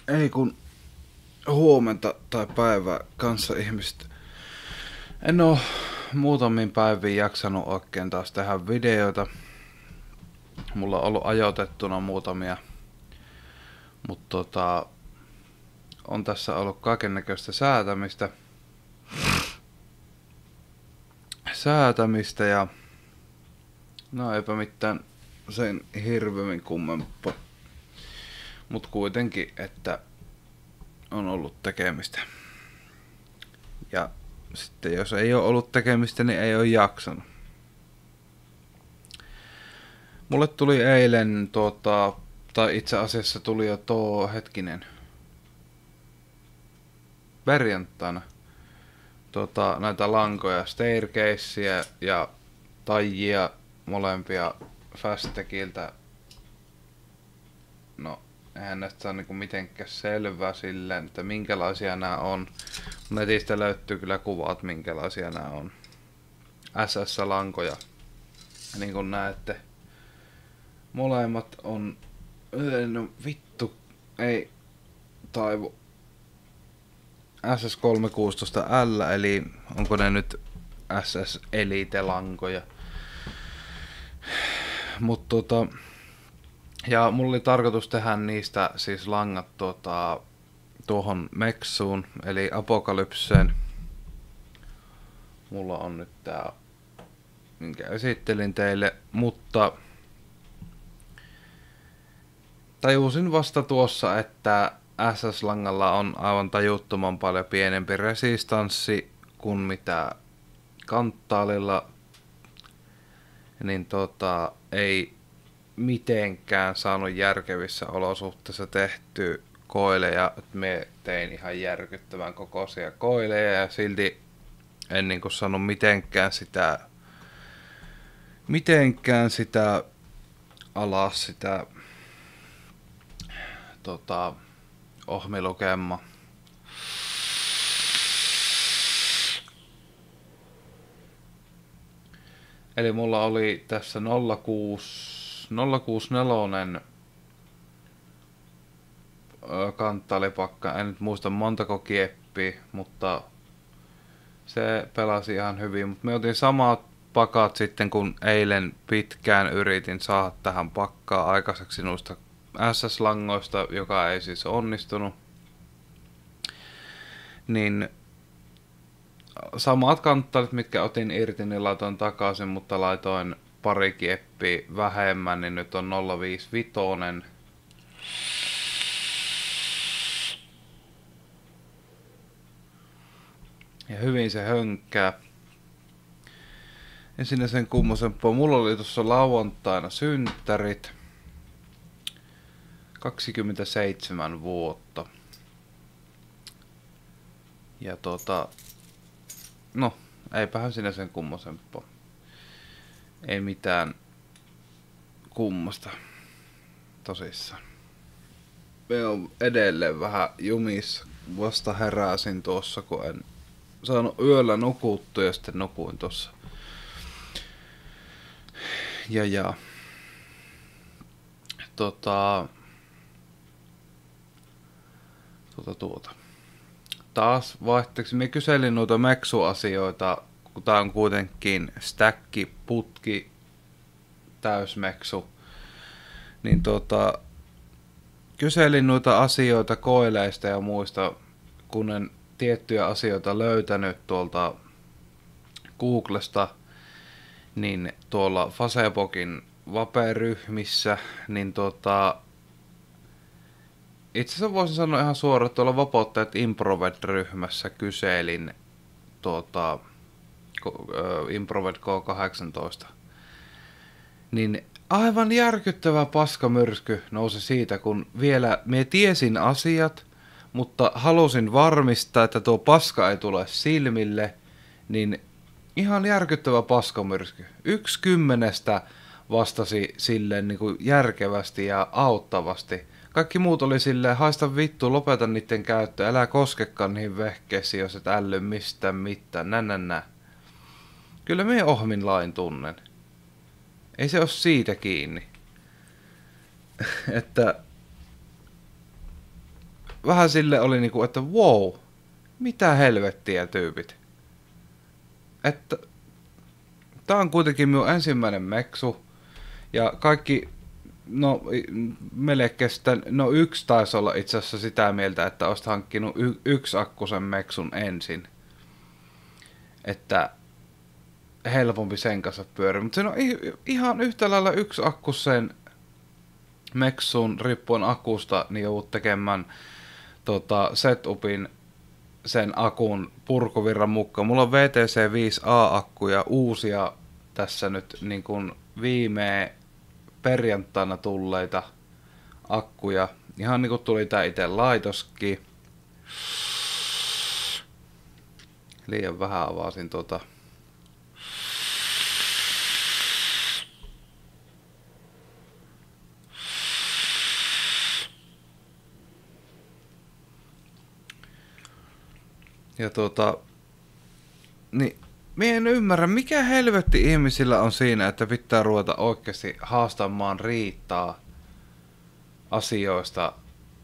Ei kun huomenta tai päivää kanssa ihmiset. En oo muutamiin päiviin jaksanut oikein taas tehdä videoita. Mulla on ollut ajoitettuna muutamia. Mutta on tässä ollut kaikennäköistä säätämistä ja no eipä mitään sen hirveämmin kummempaa. Mut kuitenkin, että on ollut tekemistä. Ja sitten jos ei ole ollut tekemistä, niin ei ole jaksanut. Mulle tuli eilen tai itse asiassa tuli jo perjantaina näitä lankoja, staircasea ja taijia molempia Fastekiltä. No, eihän näistä saa niinku mitenkään selvää silleen, että minkälaisia nämä on. Netistä löytyy kyllä kuvat, minkälaisia nämä on. SS-lankoja. Niin kuin näette, molemmat on... No vittu, ei taivu. SS316L, eli onko ne nyt SS Elite-lankoja. Ja mulla oli tarkoitus tehdä niistä siis langat tuohon Meksuun, eli Apokalypseen. Mulla on nyt tää, minkä esittelin teille, mutta tajusin vasta tuossa, että SS-langalla on aivan tajuttoman paljon pienempi resistanssi kuin mitä kanttaalilla, niin ei mitenkään saanut järkevissä olosuhteissa tehtyä koileja. Me tein ihan järkyttävän kokoisia koileja ja silti en niinku saanut mitenkään sitä alas sitä ohmilukema. Eli mulla oli tässä 064 kanttalipakka, en nyt muista montako kieppiä, mutta se pelasi ihan hyvin. Mutta me otin samat pakat sitten, kun eilen pitkään yritin saada tähän pakkaa aikaiseksi noista SS-langoista, joka ei siis onnistunut. Niin samat kanttalit, mitkä otin irti, niin laitoin takaisin, mutta laitoin pari kieppiä vähemmän, niin nyt on 055. Ja hyvin se hönkkää. En sinne sen kummosempaa. Mulla oli tuossa lauantaina synttärit. 27 vuotta. Ja no, eipähän sinne sen kummosempaa. Ei mitään kummasta. Tosissaan. Me on edelleen vähän jumissa. Vasta heräsin tuossa, kun en saanut yöllä nukuttua ja sitten nukuin tuossa. Ja. Taas vaihteeksi. Mä kyselin noita Meksu-asioita, kun tää on kuitenkin stäkki, putki, täysmeksu. Niin kyselin noita asioita koileista ja muista, kun en tiettyjä asioita löytänyt tuolta Googlesta, niin tuolla Facebookin vape-ryhmissä, niin itse asiassa voisin sanoa ihan suoraan, että tuolla Vapauttajat Improved-ryhmässä kyselin Improved K18. Niin aivan järkyttävä paskamyrsky nousi siitä, kun vielä mie tiesin asiat, mutta halusin varmistaa, että tuo paska ei tule silmille, niin ihan järkyttävä paskamyrsky. 1/10 vastasi silleen niin kuin järkevästi ja auttavasti. Kaikki muut oli silleen, haista vittu, lopeta niiden käyttö, älä koskekaan niihin vehkeisiin, jos et äly mistään mitään, nä. Kyllä me ohmin lain tunnen. Ei se oo siitä kiinni. Että vähän sille oli niinku, että wow, mitä helvettiä tyypit. Että tää on kuitenkin minun ensimmäinen meksu. Ja kaikki, no melkein no yksi taisi olla itse asiassa sitä mieltä, että olisit hankkinut yksi akkusen meksun ensin. Että helpompi sen kanssa pyöriä. Mutta se on ihan yhtä lailla yksi akkusen meksun riippuen akusta, niin joudut tekemään setupin sen akun purkuvirran mukaan. Mulla on VTC5A-akkuja uusia tässä nyt niin kuin viime perjantaina tulleita akkuja. Ihan niin kuin tuli tää itse laitoskin. Liian vähän avasin Ja niin mie en ymmärrä, mikä helvetti ihmisillä on siinä, että pitää ruveta oikeasti haastamaan riitaa asioista.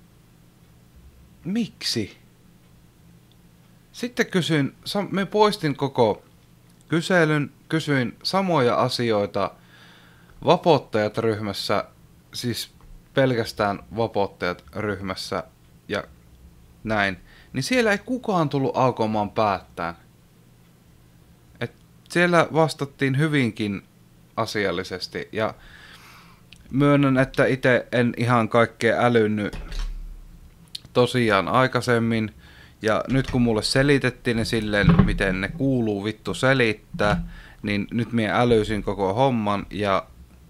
Miksi? Sitten me poistin koko kyselyn, kysyin samoja asioita Vapottajat-ryhmässä, siis pelkästään Vapottajat-ryhmässä ja näin. Niin siellä ei kukaan tullut aukomaan päättään. Et siellä vastattiin hyvinkin asiallisesti ja myönnän, että itse en ihan kaikkea älynnyt tosiaan aikaisemmin. Ja nyt kun mulle selitettiin ne silleen, miten ne kuuluu vittu selittää, niin nyt minä älysin koko homman ja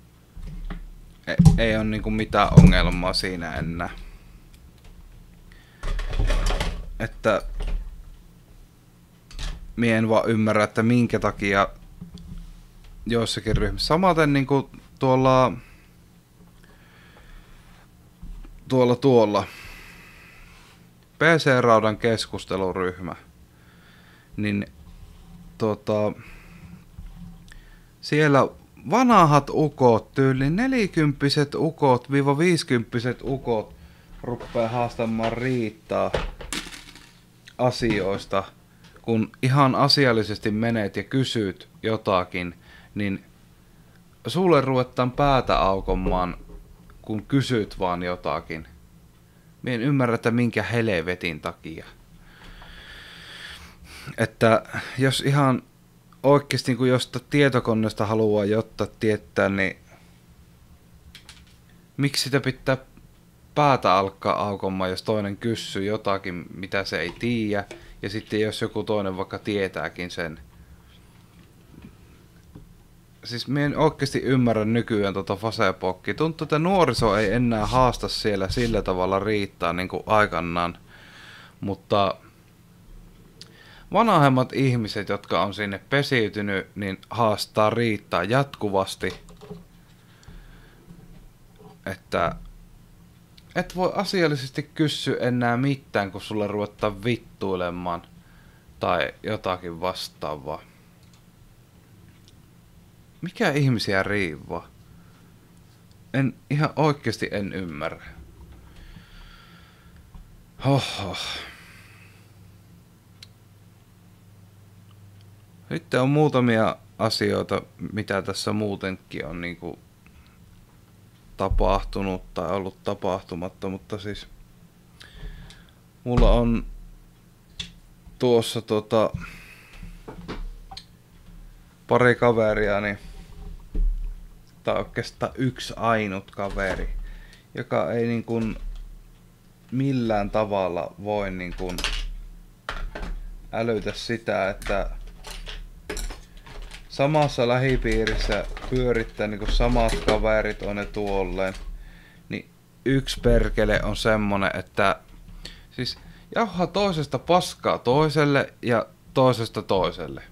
ei ole niinku mitään ongelmaa siinä enää. Että minä en vaan ymmärrä, että minkä takia joissakin ryhmissä. Samaten niinku tuolla PC-raudan keskusteluryhmä. Niin siellä vanhat ukot, tyyli 40-vuotiaat ukot, 50-vuotiaat ukot rupeaa haastamaan riitaa asioista, kun ihan asiallisesti menet ja kysyt jotakin, niin sulle ruvetaan päätä aukomaan, kun kysyt vaan jotakin. Mie en ymmärrä, että minkä helvetin takia. Että jos ihan oikeesti kun josta tietokoneesta haluaa jotta tietää, niin miksi sitä pitää päätä alkaa aukomaan, jos toinen kysyy jotakin, mitä se ei tiedä, ja sitten jos joku toinen vaikka tietääkin sen. Siis minä en oikeasti ymmärrä nykyään Facebookia. Tuntuu, että nuoriso ei enää haasta siellä sillä tavalla riittää niin kuin aikanaan. Mutta vanhemmat ihmiset, jotka on sinne pesiytynyt, niin haastaa riittää jatkuvasti. Että et voi asiallisesti kysyä enää mitään, kun sulle ruvetaan vittuilemaan tai jotakin vastaavaa. Mikä ihmisiä riivaa? Ihan oikeasti en ymmärrä. Hoho. Sitten on muutamia asioita, mitä tässä muutenkin on niinku tapahtunut tai ollut tapahtumatta, mutta siis mulla on tuossa pari kaveria, niin tai oikeastaan yksi ainut kaveri, joka ei niin kuin millään tavalla voi niin kuin älytä sitä, että samassa lähipiirissä pyörittää niin kuin samat kaverit on ne tuolleen, niin yksi perkele on semmonen, että siis jauhaa toisesta paskaa toiselle ja toisesta toiselle.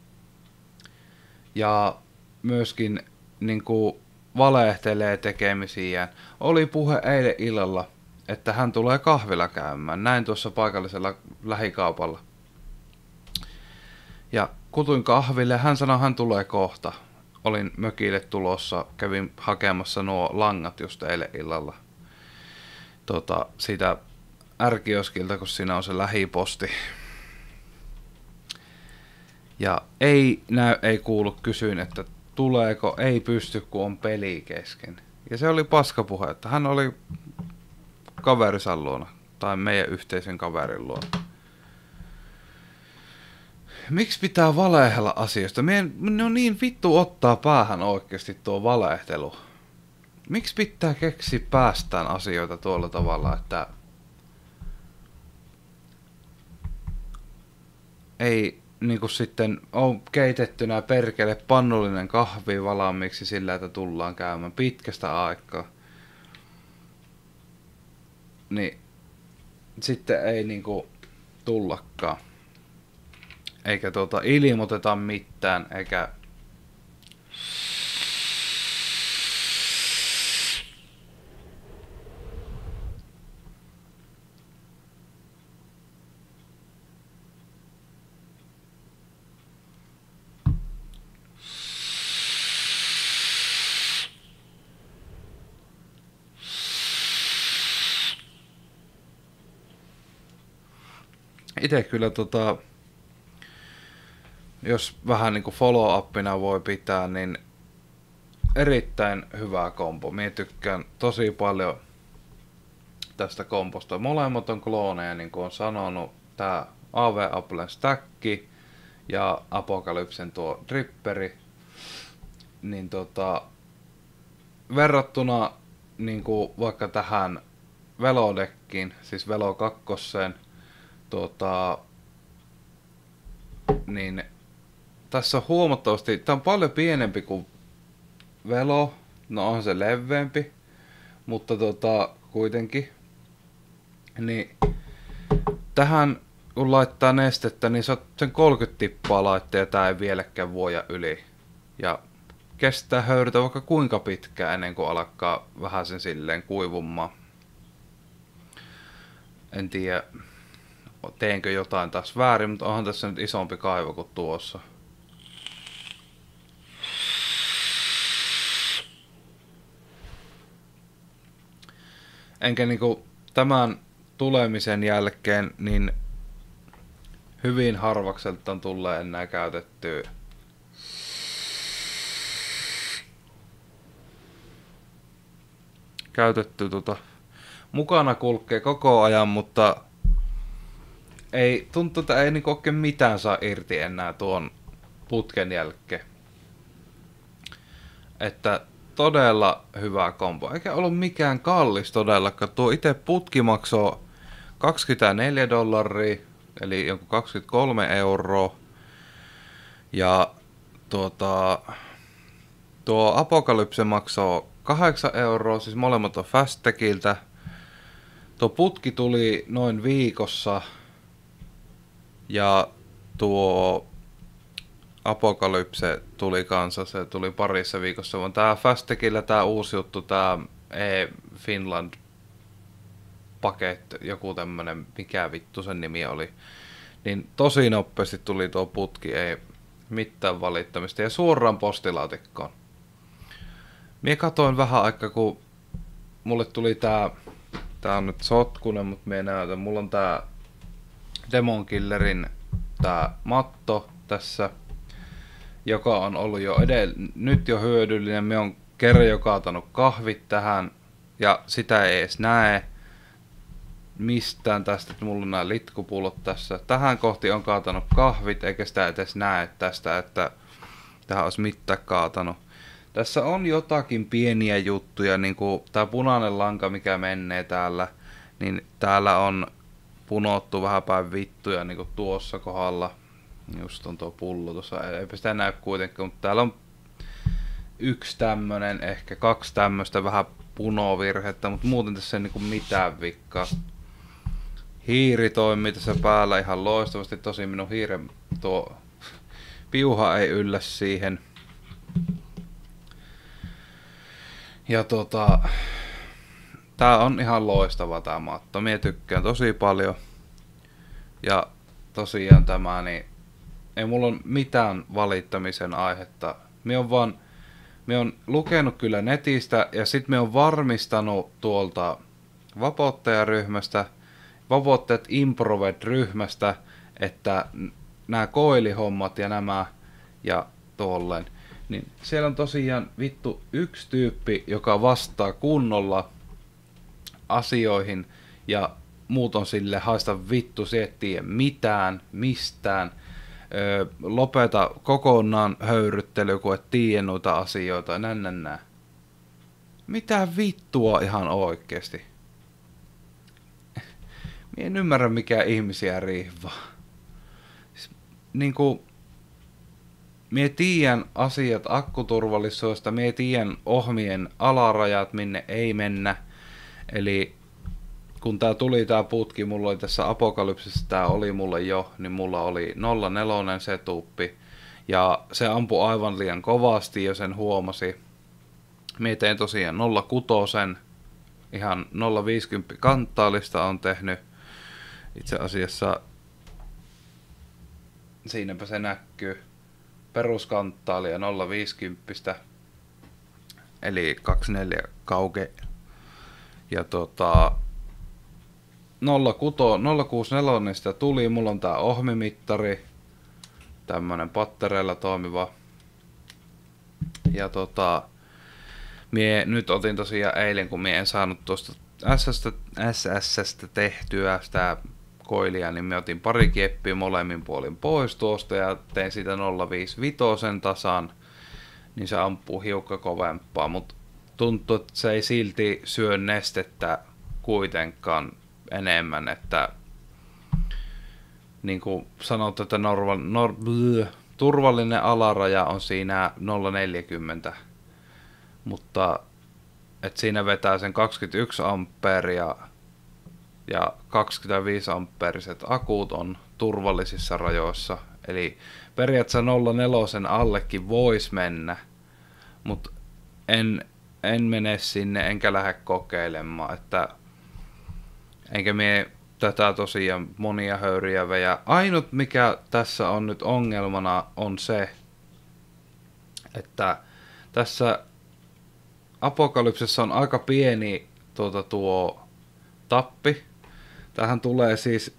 Ja myöskin niinku valehtelee tekemisiään. Oli puhe eilen illalla, että hän tulee kahvilla käymään. Näin tuossa paikallisella lähikaupalla. Ja kutuin kahville, hän sanoi, hän tulee kohta. Olin mökille tulossa, kävin hakemassa nuo langat just eilen illalla. Siitä R-kioskilta, kun siinä on se lähiposti. Ja ei näy, ei kuulu, kysyin, että tuleeko, ei pysty, kun on peli kesken. Ja se oli paskapuhe, että hän oli kaverinsa luona, tai meidän yhteisen kaverin luona. Miksi pitää valehella asioista? Ne on niin vittu ottaa päähän oikeasti tuo valehtelu. Miksi pitää keksiä päästään asioita tuolla tavalla, että ei niinku sitten on keitettynä perkele pannullinen kahvi valmiiksi sillä, että tullaan käymään pitkästä aikaa. Niin sitten ei niinku tullakaan. Eikä ilmoiteta mitään, eikä itse kyllä jos vähän niinku follow-upina voi pitää, niin erittäin hyvä kompo. Mie tykkään tosi paljon tästä komposta. Molemmat on klooneja, niin kuin on sanonut. Tää AV Applen Stack ja Apocalypsen tuo Dripperi. Niin verrattuna niinku vaikka tähän Velodekkiin, siis Velo 2, niin tässä on huomattavasti, tää on paljon pienempi kuin Velo, no on se leveämpi, mutta kuitenkin, niin tähän kun laittaa nestettä, niin sen 30 tippaa laittaa ja tää ei vieläkään vuoja yli. Ja kestää höyrytä vaikka kuinka pitkään ennen kuin alkaa vähän sen silleen kuivumaan. En tiedä, teenkö jotain taas väärin, mutta onhan tässä nyt isompi kaivo kuin tuossa. Enkä niinku tämän tulemisen jälkeen niin hyvin harvakseltaan tulee enää käytettyä mukana kulkee koko ajan, mutta ei tuntuu, että ei niinku oikein mitään saa irti enää tuon putken jälkeen. Että todella hyvä kompo. Eikä ollut mikään kallis todellakaan. Tuo itse putki maksoi $24, eli jonkun 23 €. Ja tuo Apocalypse maksoi 8 €, siis molemmat on Fastechiltä. Tuo putki tuli noin viikossa. Ja tuo Apocalypse tuli kanssa, se tuli parissa viikossa, vaan tää Fastechillä tää uusi juttu, tää E-Finland paket, joku tämmönen, mikä vittu sen nimi oli, niin tosi nopeasti tuli tuo putki, ei mitään valittamista ja suoraan postilaatikkoon. Mie katoin vähän aikaa, kun mulle tuli tää on nyt sotkunen, mutta mie näytän, mulla on tää Demon Killerin tää matto tässä, joka on ollut jo nyt jo hyödyllinen. Me on kerran jo kaatanut kahvit tähän ja sitä ei edes näe mistään tästä, että mulla on nämä litkupullot tässä. Tähän kohti on kaatanut kahvit eikä sitä edes näe tästä, että tähän olisi mitään kaatanut. Tässä on jotakin pieniä juttuja, niin kuin tää punainen lanka mikä menee täällä, niin täällä on punottu vähän päin vittuja niin kuin tuossa kohdalla. Just on tuo pullo tuossa, eipä sitä näy kuitenkaan, mutta täällä on yksi tämmönen, ehkä kaksi tämmöstä vähän punovirhettä, mutta muuten tässä ei niinku mitään vikkaa. Hiiri toimii tässä päällä ihan loistavasti, tosi minun hiiren tuo piuha ei yllä siihen. Ja tää on ihan loistava tää matto, mie tykkään tosi paljon. Ja tosiaan tämä, niin ei mulla ole mitään valittamisen aihetta. Mie on lukenut kyllä netistä ja sit mie on varmistanut tuolta vapauttajaryhmästä. Vovotteet Improved-ryhmästä, että nämä koilihommat ja nämä ja tolleen. Niin siellä on tosiaan vittu yksi tyyppi, joka vastaa kunnolla asioihin ja muut on sille haista vittu, se et tiedä mitään, mistään. Lopeta kokonaan höyryttely, kun et tiedä noita asioita, nää. Mitä vittua ihan oikeesti? Mie en ymmärrä mikä ihmisiä riivaa. Niinku, mie tiedän asiat akkuturvallisuudesta, mie tiedän ohmien alarajat, minne ei mennä. Eli kun tää putki, mulla oli tässä Apokalypsissa, tää oli mulle jo, niin mulla oli 04 setuppi. Ja se ampui aivan liian kovasti, jo sen huomasi. Mie tein tosiaan 06, ihan 050 kanttaalista on tehnyt. Itse asiassa siinäpä se näkyy. Peruskanttaalia 050, eli 24 kauke. Ja 064 sitä tuli, mulla on tää ohmimittari, tämmönen pattereilla toimiva. Ja mie nyt otin tosiaan eilen, kun mie en saanut tuosta SS:stä tehtyä sitä koilia, niin mie otin pari kieppiä molemmin puolin pois tuosta ja tein siitä 055 tasan, niin se ampuu hiukka kovempaa, mutta tuntuu, että se ei silti syö nestettä kuitenkaan enemmän, että niin kuin sanot, että turvallinen alaraja on siinä 0,40, mutta että siinä vetää sen 21 ampeeria ja 25 ampeeriset akut on turvallisissa rajoissa, eli periaatteessa 0,4 allekin voisi mennä, mutta en mene sinne enkä lähde kokeilemaan, että enkä mie tätä tosiaan monia höyryjä vejä. Ainut mikä tässä on nyt ongelmana on se, että tässä Apokalypsessa on aika pieni tuo tappi. Tähän tulee siis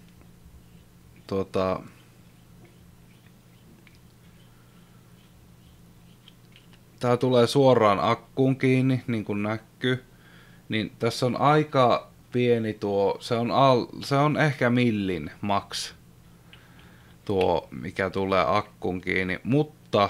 tää tulee suoraan akkuun kiinni, niin kuin näkyy. Niin tässä on aika pieni tuo, se on ehkä millin max tuo, mikä tulee akkuun kiinni, mutta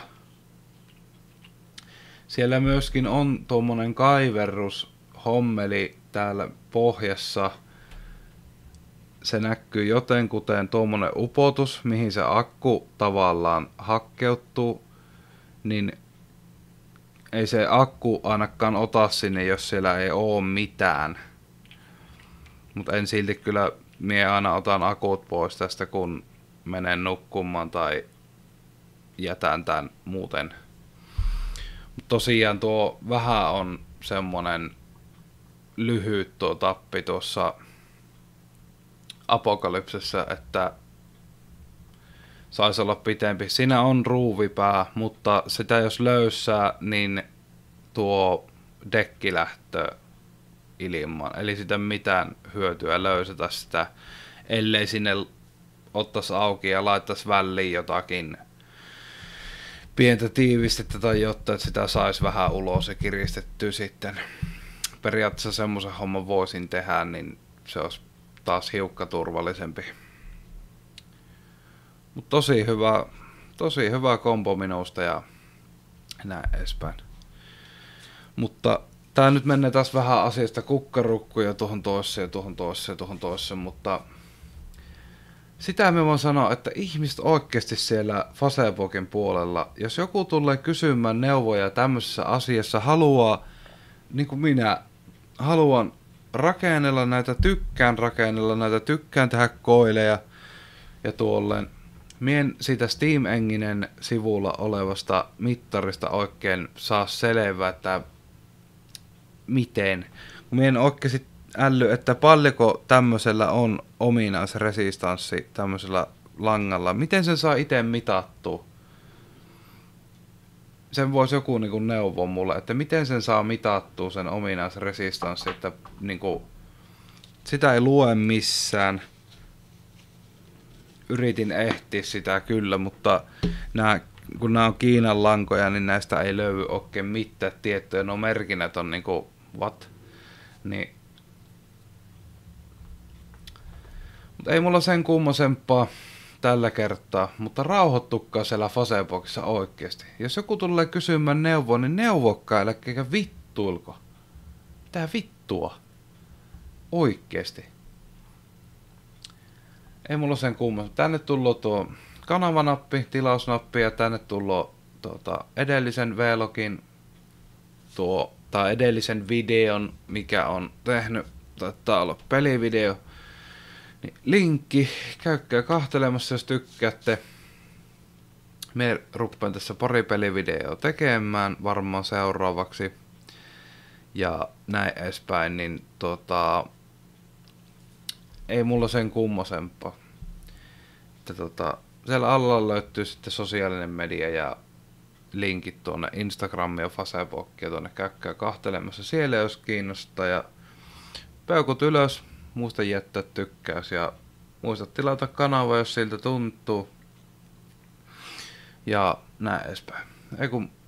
siellä myöskin on tuommoinen kaiverrushommeli täällä pohjassa. Se näkyy jotenkuten tuommoinen upotus, mihin se akku tavallaan hakkeutuu, niin ei se akku ainakaan ota sinne, jos siellä ei oo mitään. Mutta en silti kyllä, mie aina otan akut pois tästä, kun menen nukkumaan tai jätän tän muuten. Mut tosiaan tuo vähän on semmonen lyhyt tuo tappi tuossa Apokalypsessa, että saisi olla pitempi. Siinä on ruuvipää, mutta sitä jos löysää, niin tuo dekki lähtee ilman. Eli sitä mitään hyötyä löysätä sitä, ellei sinne ottaisi auki ja laittaisi väliin jotakin pientä tiivistettä tai jotta, että sitä saisi vähän ulos ja kiristettyä sitten. Periaatteessa semmoisen homman voisin tehdä, niin se olisi taas hiukka turvallisempi. Mutta tosi hyvä kombo minusta ja näin edespäin. Mutta tää nyt menee taas vähän asiasta kukkarukkuja tuohon toiseen, mutta sitä me voin sanoa, että ihmiset oikeasti siellä Facebookin puolella, jos joku tulee kysymään neuvoja tämmöisessä asiassa, haluaa, niin kuin minä, haluan rakennella näitä, tykkään tehdä koileja ja tuolleen. Mien siitä Steam Enginen sivulla olevasta mittarista oikein saa selvää, että miten. Mie en oikeasti älly, että paljonko tämmöisellä on ominaisresistanssi tämmöisellä langalla. Miten sen saa itse mitattua? Sen voisi joku niinku neuvoa mulle, että miten sen saa mitattua sen ominaisresistanssi, että niinku sitä ei lue missään. yritin ehtiä sitä kyllä, mutta kun nämä on Kiinan lankoja, niin näistä ei löydy oikein mitään tietoja. No merkinnät on niinku what? Niin. Mutta ei mulla sen kummosempaa tällä kertaa, mutta rauhoittukaa siellä Facebookissa oikeesti. Jos joku tulee kysymään neuvoa, niin neuvokkaa, älkääkä vittuilko. Mitä vittua? Oikeesti. Ei mulla sen kummosempaa. Tänne tullut tuo kanavanappi, tilausnappi ja tänne tullut edellisen vlogin tai edellisen videon, mikä on tehnyt, taitaa olla pelivideo. Niin linkki, käykää kahtelemassa jos tykkäätte. Me ruppaan tässä pari pelivideoa tekemään varmaan seuraavaksi. Ja näin edespäin, niin ei mulla sen kummosempaa. Siellä alla löytyy sitten sosiaalinen media ja linkit tuonne Instagramiin ja Facebookiin ja tuonne käykää kahtelemassa siellä jos kiinnostaa. Ja peukut ylös, muista jättää tykkäys ja muista tilata kanava jos siltä tuntuu. Ja näin edespäin. Ei kun